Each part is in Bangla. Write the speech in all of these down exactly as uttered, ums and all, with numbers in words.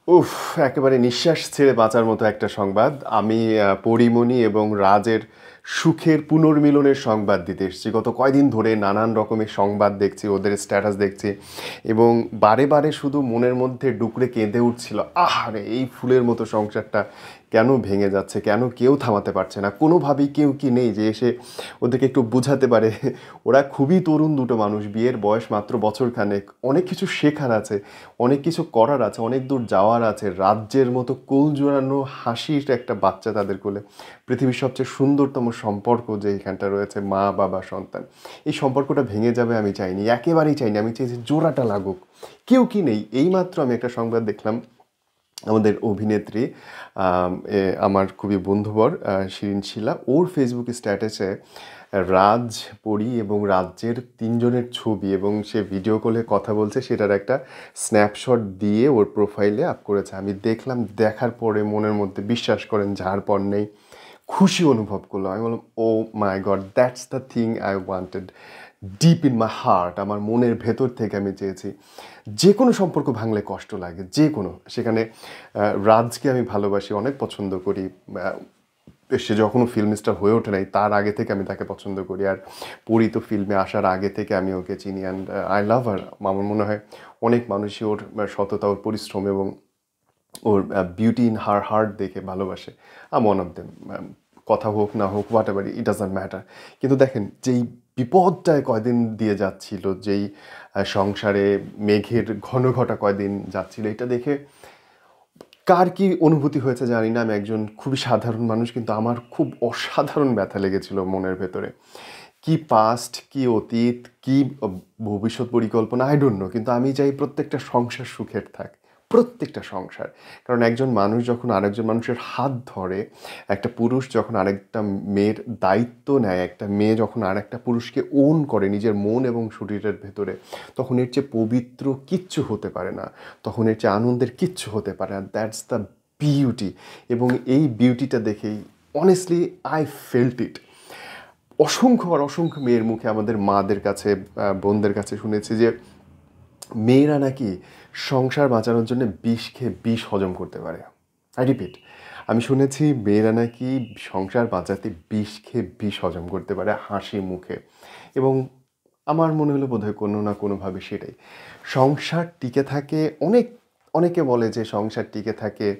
উফ! একেবারে নিঃশ্বাস ছেড়ে বাঁচার মতো একটা সংবাদ। আমি আ পরিমণি এবং রাজের সুখের পুনর্মিলনের সংবাদ দিতে এসেছি। গত কয়দিন ধরে নানান রকমের সংবাদ দেখছি, ওদের স্ট্যাটাস দেখছি এবং বারে, বারে শুধু মনের মধ্যে ডুকরে কেঁদে উঠছিল, আহারে! এই ফুলের মতো সংসারটা কেন ভেঙে যাচ্ছে? কেন কেউ থামাতে পারছে না? কোনোভাবেই কেউ কি নেই যে এসে ওদেরকে একটু বুঝাতে পারে? ওরা খুবই তরুণ দুটো মানুষ, বিয়ের বয়স মাত্র বছরখানেক। অনেক কিছু শেখার আছে, অনেক কিছু করার আছে, অনেক দূর যাওয়ার আছে। রাজ্যের মতো কোল জোড়ানো হাসির একটা বাচ্চা তাদের কোলে। পৃথিবীর সবচেয়ে সুন্দরতম সম্পর্ক যে এখানটা রয়েছে, মা বাবা সন্তান, এই সম্পর্কটা ভেঙে যাবে আমি চাইনি, একেবারেই চাইনি। আমি চাই যে জোড়াটা লাগুক। কেউ কি নেই। এইমাত্র আমি একটা সংবাদ দেখলাম, আমাদের অভিনেত্রী আম এ আমার খুবই বন্ধুবর আ শিরিন শিলা, ওর ফেসবুক স্ট্যাটাসে রাজ, পরি এবং রাজ্যের তিন জনের ছবি এবং সে ভিডিও কলে কথা বলছে সেটার একটা স্ন্যাপশট দিয়ে ওর প্রোফাইলে আপ করেছে। আমি দেখলাম, দেখার পরে মনের মধ্যে বিশ্বাস করেন ঝাড়-পড় নেই, খুশি অনুভব করলাম। আমি বললাম, "oh my God! That's the thing I wanted deep in my heart." আমার মনের ভেতর থেকে আমি চেয়েছি। যে কোনো সম্পর্ক ভাঙলে কষ্ট লাগে, যে কোনো। সেখানে আ রাজকে আমি ভালোবাসি, অনেক পছন্দ করি। আ সে যখনও ফিল্ম স্টার হয়ে ওঠে নাই, তার আগে থেকে আমি তাকে পছন্দ করি। আর পরি তো ফিল্মে আসার আগে থেকে আমি ওকে চিনি, অ্যান্ড আই লাভ হার। আমার মনে হয় অনেক মানুষই ওর সততা, ওর পরিশ্রম এবং ওর বিউটি ইন হার হার্ট দেখে ভালোবাসে। I'm one of them. কথা হোক না হোক, whatever, it doesn't matter. কিন্তু দেখেন, যেই বিপদটায় কয়দিন দিয়ে যাচ্ছিল, যেই সংসারে মেঘের ঘন ঘটা কয়দিন যাচ্ছিল, এটা দেখে কার কি অনুভূতি হয়েছে জানি না। আমি একজন খুবই সাধারণ মানুষ, কিন্তু আমার খুব অসাধারণ ব্যথা লেগেছিল মনের ভেতরে। কি পাস্ট, কি অতীত, কি ভবিষ্যৎ পরিকল্পনা, আই ডোন্ট নো। কিন্তু আমি চাই প্রত্যেকটা সংসার সুখের থাক, প্রত্যেকটা সংসার। কারণ একজন মানুষ যখন আরেকজন মানুষের হাত ধরে, একটা পুরুষ যখন আরেকটা মেয়ের দায়িত্ব নেয়, একটা মেয়ে যখন আরেকটা পুরুষকে ওন করে নিজের মন এবং শরীরের ভেতরে, তখন এর চেয়ে পবিত্র কিচ্ছু হতে পারে না, তখন এর চেয়ে আনন্দের কিচ্ছু হতে পারে না। That's the beauty. এবং এই বিউটিটা দেখেই অনেস্টলি আই ফেল্ট ইট। অসংখ্য আর অসংখ্য মেয়ের মুখে, আমাদের মাদের কাছে, বোনদের কাছে শুনেছি যে মেয়েরা নাকি সংসার বাঁচানোর জন্য বিষ খেয়ে বিষ হজম করতে পারে। আই রিপিট, আমি শুনেছি মেয়েরা নাকি সংসার বাঁচাতে বিষ খেয়ে বিষ হজম করতে পারে হাসি মুখে। এবং আমার মনে হলো বোধহয় কোনো না কোনোভাবে সেটাই। সংসার টিকে থাকে, অনেক অনেকে বলে যে সংসার টিকে থাকে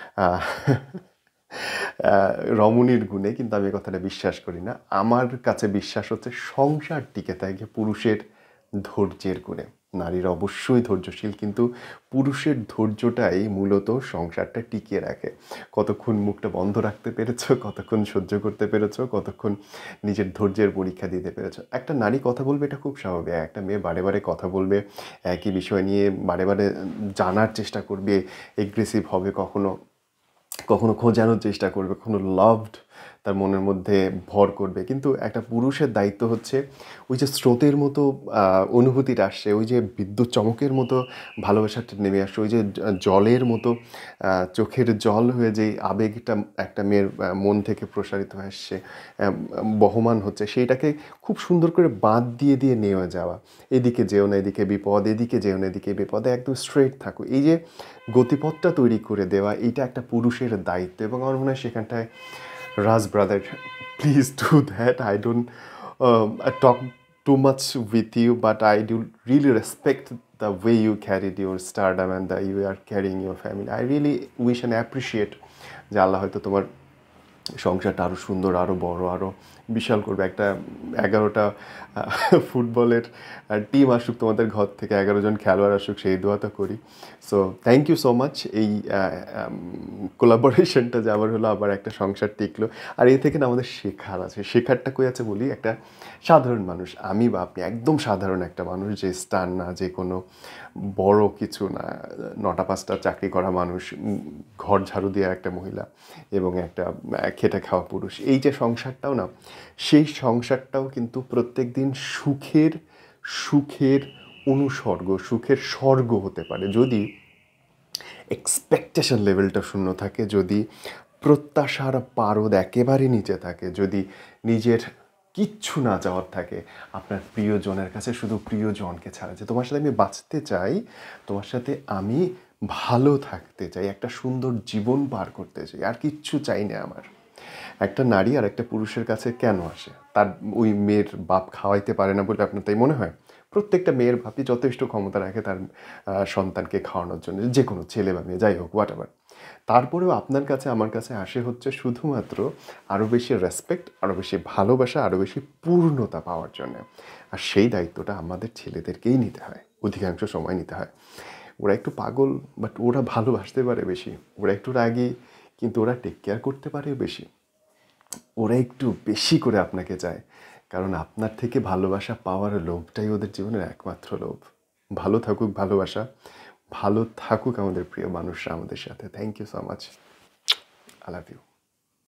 রমণীর গুণে, কিন্তু আমি কথাটা বিশ্বাস করি না। আমার কাছে বিশ্বাস হচ্ছে সংসার টিকে থাকে পুরুষের ধৈর্যের গুণে। নারীরা অবশ্যই ধৈর্যশীল, কিন্তু পুরুষের ধৈর্যটাই মূলত সংসারটা টিকিয়ে রাখে। কতক্ষণ মুখটা বন্ধ রাখতে পেরেছ, কতক্ষণ সহ্য করতে পেরেছ, কতক্ষণ নিজের ধৈর্যের পরীক্ষা দিতে পেরেছ। একটা নারী কথা বলবে, এটা খুব স্বাভাবিক। একটা মেয়ে বারে বারে কথা বলবে, একই বিষয় নিয়ে বারে বারে জানার চেষ্টা করবে, এগ্রেসিভ হবে, কখনো কখনো খোঁজানোর চেষ্টা করবে, কখনো লাভড তার মনের মধ্যে ভর করবে। কিন্তু একটা পুরুষের দায়িত্ব হচ্ছে ওই যে স্রোতের মতো অনুভূতিটা আসছে, ওই যে বিদ্যুৎ চমকের মতো ভালোবাসাটা নেমে আসছে, ওই যে জলের মতো চোখের জল হয়ে যে আবেগটা একটা মেয়ের মন থেকে প্রসারিত হয়ে আসছে, বহমান হচ্ছে, সেইটাকে খুব সুন্দর করে বাঁধ দিয়ে দিয়ে নিয়ে যাওয়া। এদিকে যেও না, এদিকে বিপদ, এদিকে যেও না, এদিকে বিপদে, একদম স্ট্রেট থাকো, এই যে গতিপথটা তৈরি করে দেওয়া, এইটা একটা পুরুষের দায়িত্ব। এবং আমার মনে হয় সেখানটায় Raj brother, please do that. I don't talk too much with you, but I do really respect the way you carried your stardom and the you are carrying your family. I really wish and appreciate যে আল্লাহ হয়তো তোমার সংসারটা আরও সুন্দর, আরও বড়, আরও বিশাল করবে। একটা এগারোটা ফুটবলের টিম আসুক তোমাদের ঘর থেকে, এগারো জন খেলোয়াড় আসুক, সেই দোয়া তো করি। So thank you so much. এই কোলাবোরেশনটা যে আবার হলো, আবার একটা সংসার টিকলো। আর এ থেকে না আমাদের শেখার আছে। শেখারটা কই আছে বলি, একটা সাধারণ মানুষ, আমি বা আপনি একদম সাধারণ একটা মানুষ, যে স্টার না, যে কোনো বড় কিছু না, নটা পাঁচটা চাকরি করা মানুষ, ঘর ঝাড়ু দেওয়া একটা মহিলা এবং একটা খেটে খাওয়া পুরুষ, এই যে সংসারটাও না, সেই সংসারটাও কিন্তু প্রত্যেক দিন সুখের সুখের অনুসর্গ, সুখের স্বর্গ হতে পারে যদি এক্সপেকটেশন লেভেলটা শূন্য থাকে, যদি প্রত্যাশার পারদ একেবারে নিচে থাকে, যদি নিজের কিচ্ছু না চাওয়ার থাকে, আপনার প্রিয়জনের কাছে শুধু প্রিয়জনকে ছাড়া, যে তোমার সাথে আমি বাঁচতে চাই, তোমার সাথে আমি ভালো থাকতে চাই, একটা সুন্দর জীবন পার করতে চাই, আর কিচ্ছু চাই না আমার। একটা নারী আর একটা পুরুষের কাছে কেন আসে? তার ওই মেয়ের বাপ খাওয়াইতে পারে না বলে আপনার তাই মনে হয়? প্রত্যেকটা মেয়ের বাপই যথেষ্ট ক্ষমতা রাখে তার আহ, সন্তানকে খাওয়ানোর জন্য, যে কোনো ছেলে বা মেয়ে যাই হোক, হোয়াট এভার। তারপরেও আপনার কাছে আমার কাছে আসে হচ্ছে শুধুমাত্র আরও বেশি রেসপেক্ট, আরও বেশি ভালোবাসা, আরও বেশি পূর্ণতা পাওয়ার জন্য। আর সেই দায়িত্বটা আমাদের ছেলেদেরকেই নিতে হয়, অধিকাংশ সময় নিতে হয়। ওরা একটু পাগল, বাট ওরা ভালোবাসতে পারে বেশি। ওরা একটু রাগী, কিন্তু ওরা টেক কেয়ার করতে পারে বেশি। ওরা একটু বেশি করে আপনাকে চায়, কারণ আপনার থেকে ভালোবাসা পাওয়ার লোভটাই ওদের জীবনের একমাত্র লোভ। ভালো থাকুক ভালোবাসা, ভালো থাকুক আমাদের প্রিয় মানুষরা আমাদের সাথে। Thank you so much. I love you.